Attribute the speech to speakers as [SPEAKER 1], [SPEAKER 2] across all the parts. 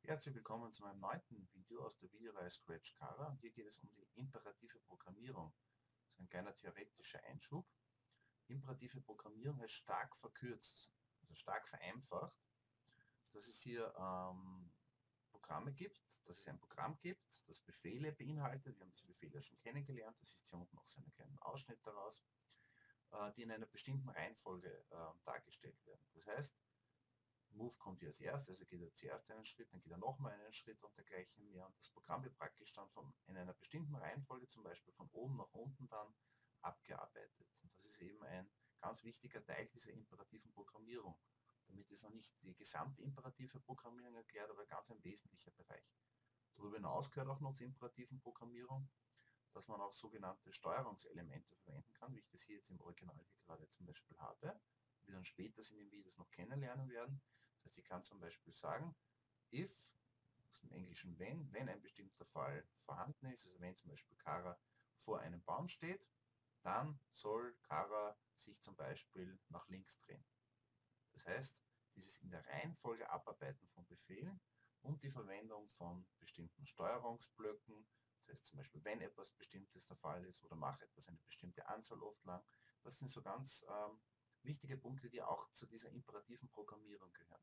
[SPEAKER 1] Herzlich willkommen zu meinem 9. Video aus der Videoreihe Scratch Kara. Hier geht es um die imperative Programmierung. Das ist ein kleiner theoretischer Einschub. Imperative Programmierung heißt stark verkürzt, also stark vereinfacht, dass es hier Programme gibt, dass es ein Programm gibt, das Befehle beinhaltet. Wir haben diese Befehle ja schon kennengelernt. Das ist hier unten noch so ein kleiner Ausschnitt daraus, die in einer bestimmten Reihenfolge dargestellt werden. Das heißt, Move kommt hier als erstes, also geht er zuerst einen Schritt, dann geht er nochmal einen Schritt und dergleichen mehr. Und das Programm wird praktisch dann in einer bestimmten Reihenfolge, zum Beispiel von oben nach unten dann, abgearbeitet. Und das ist eben ein ganz wichtiger Teil dieser imperativen Programmierung. Damit ist noch nicht die gesamte imperative Programmierung erklärt, aber ganz ein wesentlicher Bereich. Darüber hinaus gehört auch noch zur imperativen Programmierung, dass man auch sogenannte Steuerungselemente verwenden kann, wie ich das hier jetzt im Original hier gerade zum Beispiel habe, wir dann später in den Videos noch kennenlernen werden. Das heißt, ich kann zum Beispiel sagen, if, aus dem Englischen wenn ein bestimmter Fall vorhanden ist, also wenn zum Beispiel Kara vor einem Baum steht, dann soll Kara sich zum Beispiel nach links drehen. Das heißt, dieses in der Reihenfolge Abarbeiten von Befehlen und die Verwendung von bestimmten Steuerungsblöcken, das heißt zum Beispiel, wenn etwas Bestimmtes der Fall ist oder mache etwas eine bestimmte Anzahl oft lang, das sind so ganz wichtige Punkte, die auch zu dieser imperativen Programmierung gehören.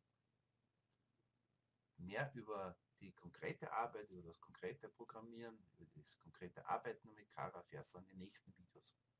[SPEAKER 1] Mehr über die konkrete Arbeit, über das konkrete Programmieren, über das konkrete Arbeiten mit Kara erfährst du in den nächsten Videos.